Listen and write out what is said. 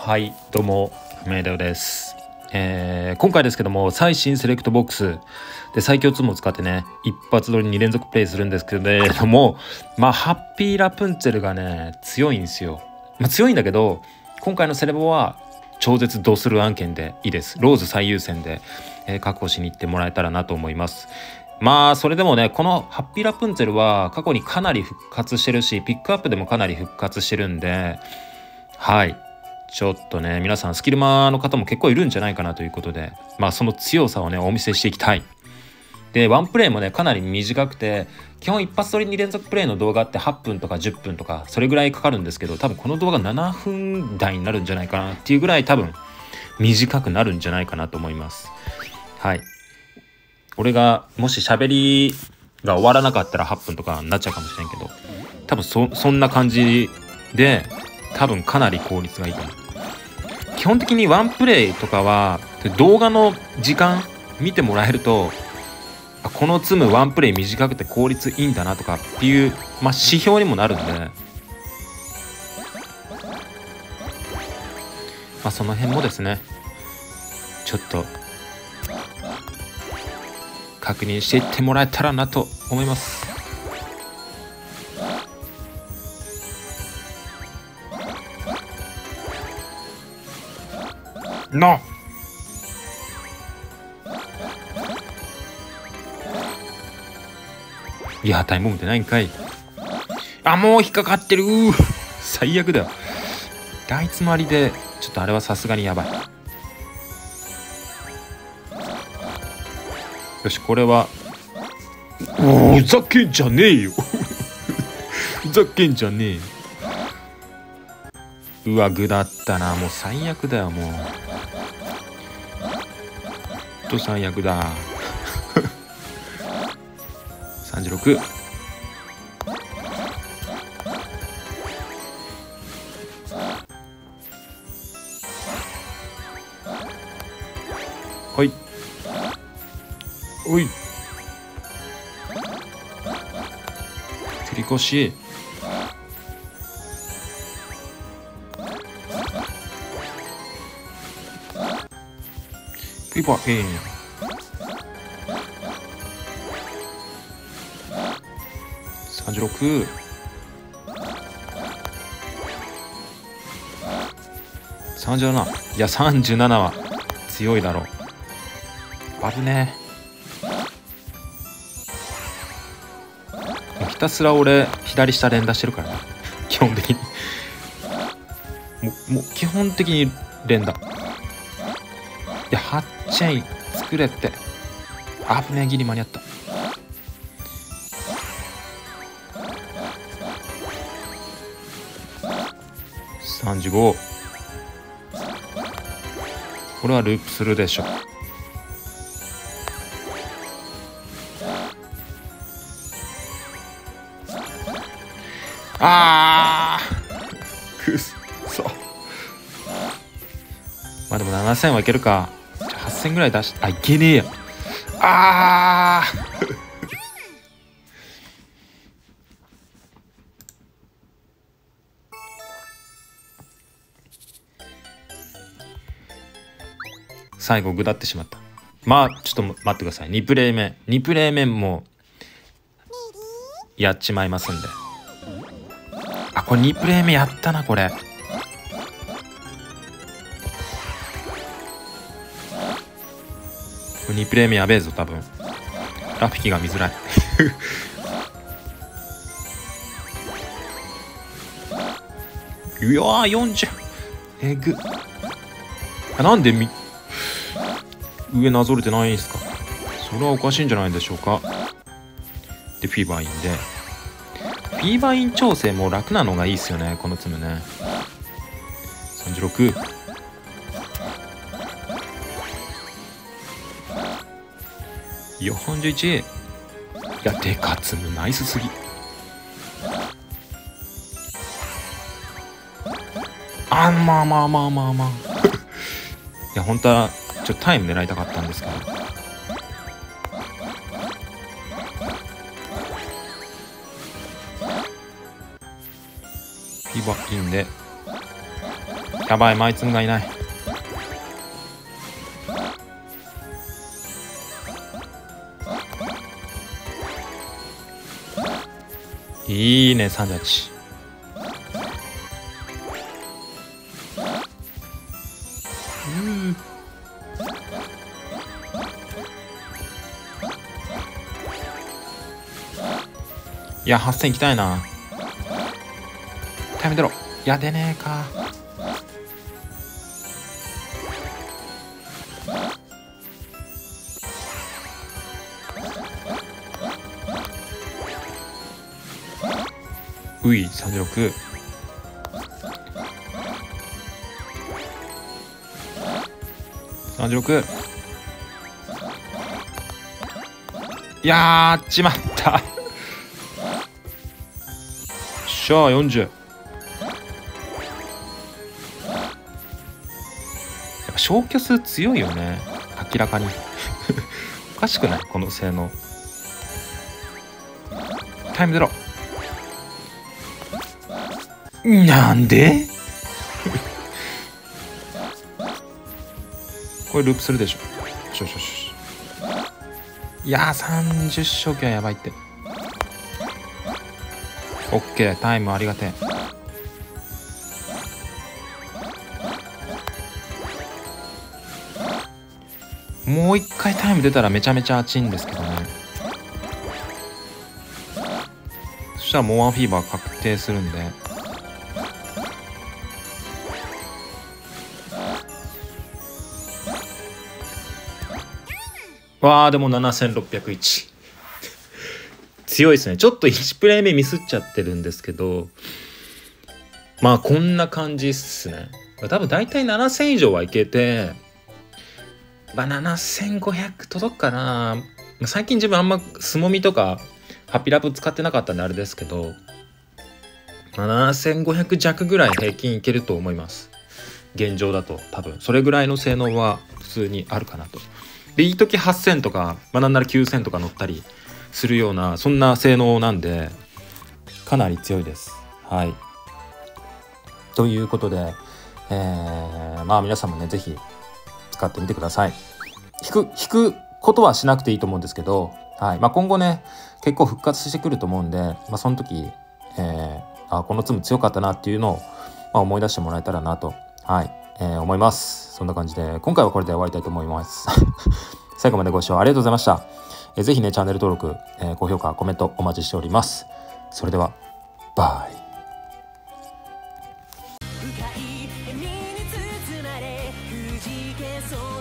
はい、どうもメイドです。今回ですけども、最新セレクトボックスで最強ツムを使ってね、一発撮りに連続プレイするんですけれども、ハッピーラプンツェルがね強いんですよ。強いんだけど、今回のセレボは超絶ドスル案件でいいです。ローズ最優先で、確保しに行ってもらえたらなと思います。それでもね、このハッピーラプンツェルは過去にかなり復活してるし、ピックアップでもかなり復活してるんで、はい、ちょっとね皆さんスキルマの方も結構いるんじゃないかなということで、その強さをねお見せしていきたい。でワンプレイもねかなり短くて、基本一発撮りに連続プレイの動画って8分とか10分とかそれぐらいかかるんですけど、多分この動画7分台になるんじゃないかなっていうぐらい多分短くなるんじゃないかなと思います。はい、俺がもし喋りが終わらなかったら8分とかになっちゃうかもしれんけど、多分そんな感じで多分かなり効率がいいと思う。基本的にワンプレイとかは動画の時間見てもらえると、このツムワンプレイ短くて効率いいんだなとかっていう、指標にもなるんで、その辺もですねちょっと確認していってもらえたらなと思います。いやタイム持ってないんかい。もう引っかかってる。最悪だよ。第一回りでちょっとあれはさすがにやばい。よし、これはふざけんじゃねえよ。ふざけんじゃねえよ。うわ具だったな。もう最悪だよ。もう最悪だ。36。はい。おい。繰り越し。ピーパー36。37。いや37は強いだろう。危ねえ。ひたすら俺左下連打してるからな。基本的にもう基本的に連打で8チェイン作れって。危ねえ、ギリ間に合った。35。これはループするでしょ。くっそ。でも7000はいけるか。8000ぐらい出しいけねえや。最後下ってしまった。ちょっと待ってください。2プレイ目もやっちまいますんで。これ2プレイ目やったな。これ2プレイ目やべえぞ多分。ラフィキが見づらい。いやー40。えぐ。なんで上なぞれてないんすか。それはおかしいんじゃないでしょうか。でフィーバーインで、フィーバーイン調整も楽なのがいいっすよね、このツムね。36。41。いやでかツムナイスすぎ。いや本当はちょっとタイム狙いたかったんですけど。フィーバーインでやばい、マイツンがいない。いいね、38。いや、8000いきたいな。タイム出ろ。いや、出ねえか。うい、36。36。いやー、ちまった。しゃあ、40。やっぱ消去数強いよね、明らかに。おかしくないこの性能。タイムゼロ。なんでこれループするでしょ。しょしょしょ。いやー、30消去はやばいって。オッケー、タイムありがてえ。もう一回タイム出たらめちゃめちゃ熱いんですけどね。そしたらモアフィーバー確定するんで。わー、でも7601。強いですね。ちょっと1プレイ目ミスっちゃってるんですけど、まあこんな感じっすね。多分大体7000以上はいけて、まあ7500届くかな。最近自分あんまスモミとかハッピーラブ使ってなかったんであれですけど、7500弱ぐらい平均いけると思います。現状だと多分それぐらいの性能は普通にあるかなと。でいい時8000とか、なんなら9000とか乗ったりするような、そんな性能なんでかなり強いです。はい。ということで、まあ皆さんもね、ぜひ使ってみてください。引くことはしなくていいと思うんですけど、はい。まあ今後ね、結構復活してくると思うんで、その時、このツム強かったなっていうのを、思い出してもらえたらなと、はい、思います。そんな感じで今回はこれで終わりたいと思います。最後までご視聴ありがとうございました。ぜひね、チャンネル登録、高評価、コメントお待ちしております。それではバイ。深い笑みに包まれくじけそう